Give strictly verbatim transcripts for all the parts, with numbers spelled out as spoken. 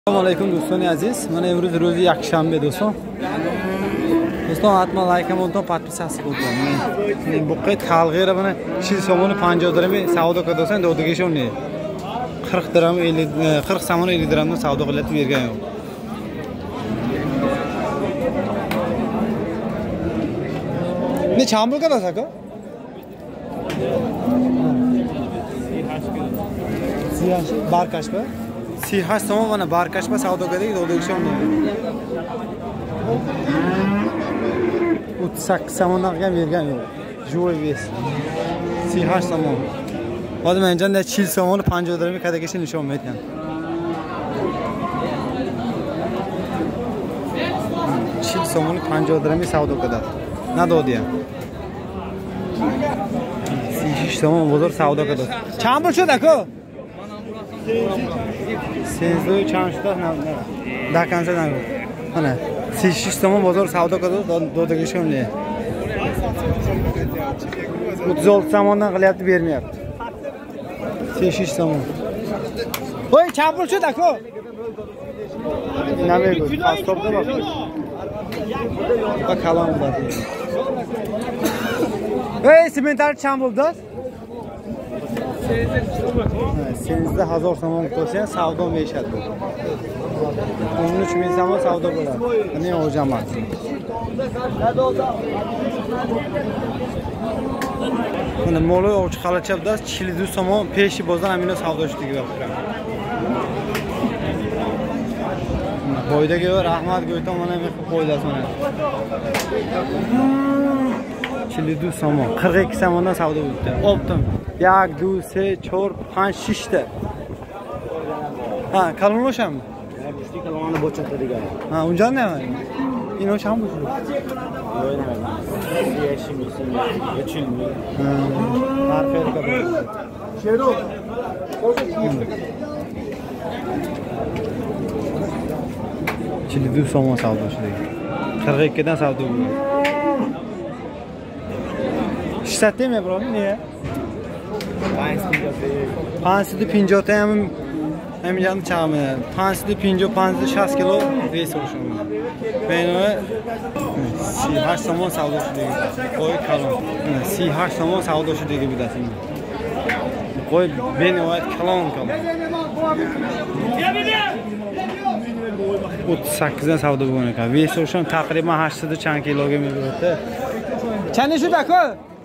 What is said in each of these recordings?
Assalomu alaykum do'stlar aziz. Mana imroz ro'zi yakshanba do'stlar. Do'stlar hatma like ham o'tdan podpisatsiya bo'lgan. Men bu qet xalqira buni kishi somoni panjoh dirham savdo qildosan dodiga shuni. qirq dirham ellik qirq somon ellik dirhamdan savdo qilyapti bergan yo'q. Ne chambul kadar aka? Siyah barkashba. Siyah somon mana barkashba savdo qildik dodiga shuni. o'ttiz sakkiz somondan qilgan bergan yo'q. Joy ves. Siyah somon. Hozir men janda chil somoni panjoh dirham kadaga shuni nishon etgan. Chil somoni panjoh dirham savdo qiladi. Ne dodi ham? Siyah somon bozor savdo qiladi. Chambul shud aka? Sezdo chanshda na. Dakansa na. Mana siyah somon bozor savdo qiladi dodiga shuni. o'ttiz olti somondan qilyapti bermayapti. Siyah somon. Voy chambul shud aka? Nima bu? Stopda bak. Bak kalan var. Hey simental chambulda. Senizde hazır somon qo'ysan savdo meshadi bu. o'n uch ming somon savdo bo'ladi. Ne hocam? Mana moli ovchi qalachapda chilidu somon peshi bozdan amino savdo shtiga yo'qlar. Boydagi rahmat go'yton mana men qo'ydas mana. Chilidu somon qirq ikki somondan savdo bo'ldi. Optim. bir, ikki, uch, to'rt, besh, six ta. Ha, kalonlosham. Bushti kalonni bochata degan. Ha, unjan nima? Ino cham bu. Yechilmi. Ha, har xayr qilib. Shero. Chilidu somon savdoshidagi. qirq ikki dan savdo bo'ldi. Ishlatdimi birodar? Niye? Pansidi panjoh ta ham hamjan chami. Pansidi panjoh, pansidi shast kilo ves olishim. Meni siyah somon savdoshidagi. Qo'y kalon. Siyah somon savdoshidagi bilasan. Qo'y benoat kalon kalon. o'ttiz sakkiz dan savdo bo'lgan ekan. Ves olishim taqriban hashtada chan kiloga beradi. Chani shu aka?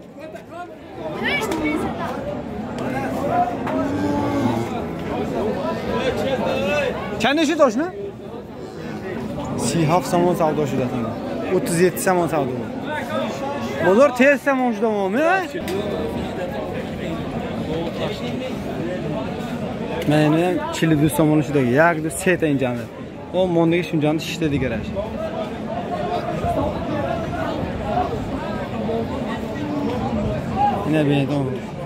Chani shu toshni? Siyah somon savdoshida sana. o'ttiz yetti somon savdo. Bozor tez somon judamomi? Meni ham chilidu somon shudagi. Yakdi seta injani. O mondagi shunjani shishda degarash. Ne bedo.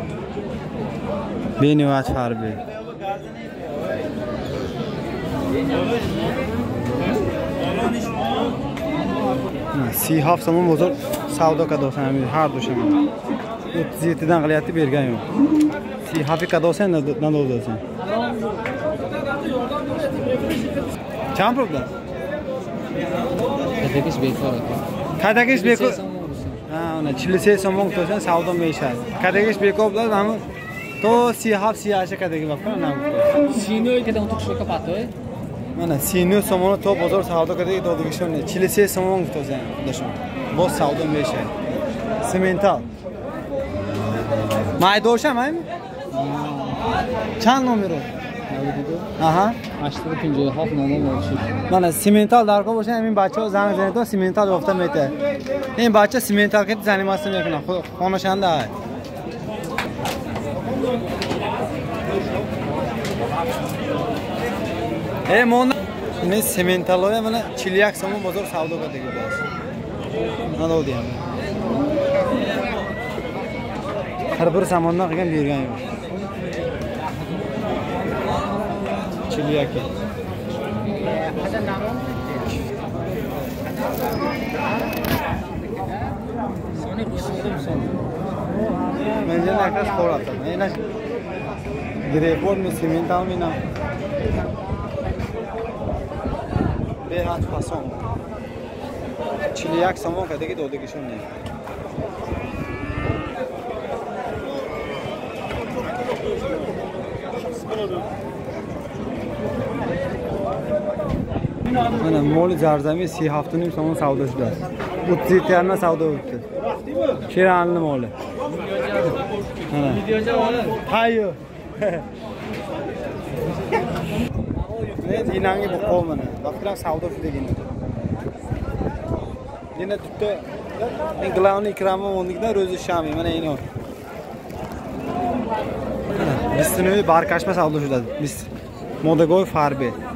Beni vat farbi. Siyah somon bozor savdo qadosan har do'sham. o'ttiz yetti dan qilyapti bergan yo'q. Siyah qadosan nima bo'ldi? Champurda. Kadagish bekor aka. Kadagish bekor. Ha, ona chilise somon qo'ysan savdo meshadi. Kadagish bekor bilan mana to siyah siyah kadagi bakar nima bu? Sino ikadan o'tishga patoy. Mana sino somon to bozor savdo kadagi dodiga shuni. Chilise somon qo'ysan do'sham. Boz savdo meshadi. Simental. Maydo'shamaymi? Chan nomeri? Aha. Ashtada panjoh haq nomam bo'lshi. Mana simental darko bo'lsa, men bacha zang zanito simental yo'qda meta. Men bacha simental ket zanimasam yakuna. Xonashanda. Ey mona men simental o'ya mana chilyak somon bozor savdo qildik biz. Nima deyam? Har bir somondan qilgan bergan yo'q. Chilyak. Menja nakas qo'rqatam. Mena Grepor mi simental mi na. Behad fason. Chiliak somon kadagi dodagi shunday. Mana mol zarzami سی هفت و نیم somon savdo shudi. o'ttiz yetti yarim savdo o'tdi. Keranli moli. Mana. Videoga olib. Hayo. Ne inangi bu qolmani. Vaqtlar savdo shudagina. Yana tutdi. Men glavni ikrami o'nlikdan ro'zi shami. Mana ino. Biz sinoy barkashma savdo shudadi. Biz Modagoy farbe.